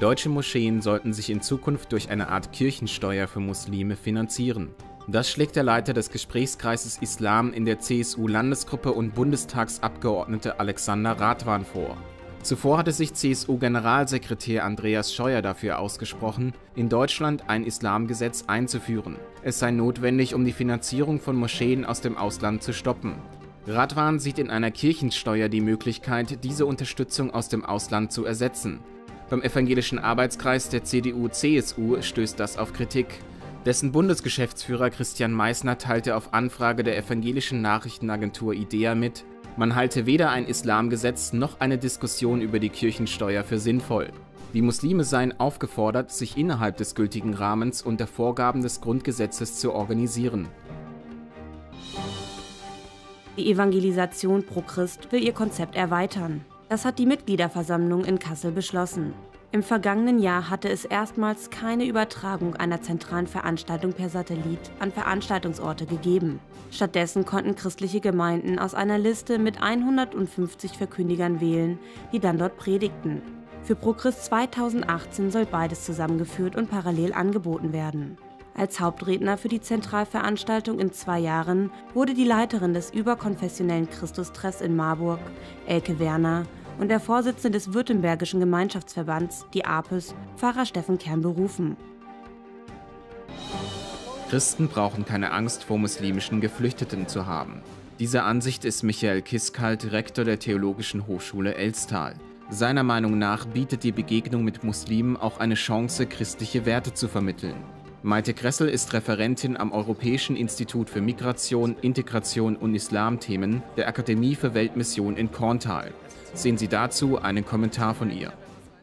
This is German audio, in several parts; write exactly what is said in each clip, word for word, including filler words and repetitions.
Deutsche Moscheen sollten sich in Zukunft durch eine Art Kirchensteuer für Muslime finanzieren. Das schlägt der Leiter des Gesprächskreises Islam in der C S U-Landesgruppe und Bundestagsabgeordnete Alexander Radwan vor. Zuvor hatte sich C S U-Generalsekretär Andreas Scheuer dafür ausgesprochen, in Deutschland ein Islamgesetz einzuführen. Es sei notwendig, um die Finanzierung von Moscheen aus dem Ausland zu stoppen. Radwan sieht in einer Kirchensteuer die Möglichkeit, diese Unterstützung aus dem Ausland zu ersetzen. Beim Evangelischen Arbeitskreis der C D U-C S U stößt das auf Kritik. Dessen Bundesgeschäftsführer Christian Meissner teilte auf Anfrage der evangelischen Nachrichtenagentur IDEA mit, man halte weder ein Islamgesetz noch eine Diskussion über die Kirchensteuer für sinnvoll. Die Muslime seien aufgefordert, sich innerhalb des gültigen Rahmens und der Vorgaben des Grundgesetzes zu organisieren. Die Evangelisation pro Christ will ihr Konzept erweitern. Das hat die Mitgliederversammlung in Kassel beschlossen. Im vergangenen Jahr hatte es erstmals keine Übertragung einer zentralen Veranstaltung per Satellit an Veranstaltungsorte gegeben. Stattdessen konnten christliche Gemeinden aus einer Liste mit hundertfünfzig Verkündigern wählen, die dann dort predigten. Für ProChrist zweitausendachtzehn soll beides zusammengeführt und parallel angeboten werden. Als Hauptredner für die Zentralveranstaltung in zwei Jahren wurde die Leiterin des überkonfessionellen Christustreffs in Marburg, Elke Werner, und der Vorsitzende des Württembergischen Gemeinschaftsverbands, die A P E S, Pfarrer Steffen Kern, berufen. Christen brauchen keine Angst vor muslimischen Geflüchteten zu haben. Dieser Ansicht ist Michael Kiskalt, Rektor der Theologischen Hochschule Elstal. Seiner Meinung nach bietet die Begegnung mit Muslimen auch eine Chance, christliche Werte zu vermitteln. Maite Kressel ist Referentin am Europäischen Institut für Migration, Integration und Islamthemen der Akademie für Weltmission in Korntal. Sehen Sie dazu einen Kommentar von ihr.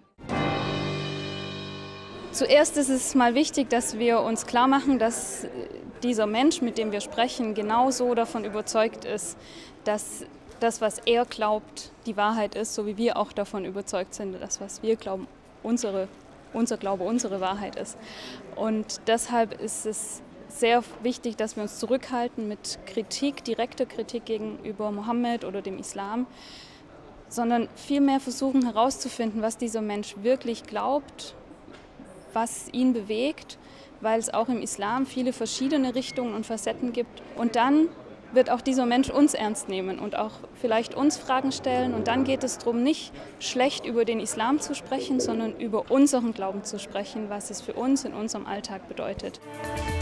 Zuerst ist es mal wichtig, dass wir uns klar machen, dass dieser Mensch, mit dem wir sprechen, genauso davon überzeugt ist, dass das, was er glaubt, die Wahrheit ist, so wie wir auch davon überzeugt sind, dass was wir glauben, unsere, unser Glaube, unsere Wahrheit ist. Und deshalb ist es sehr wichtig, dass wir uns zurückhalten mit Kritik, direkter Kritik gegenüber Mohammed oder dem Islam, sondern vielmehr versuchen herauszufinden, was dieser Mensch wirklich glaubt, was ihn bewegt, weil es auch im Islam viele verschiedene Richtungen und Facetten gibt. Und dann wird auch dieser Mensch uns ernst nehmen und auch vielleicht uns Fragen stellen. Und dann geht es darum, nicht schlecht über den Islam zu sprechen, sondern über unseren Glauben zu sprechen, was es für uns in unserem Alltag bedeutet.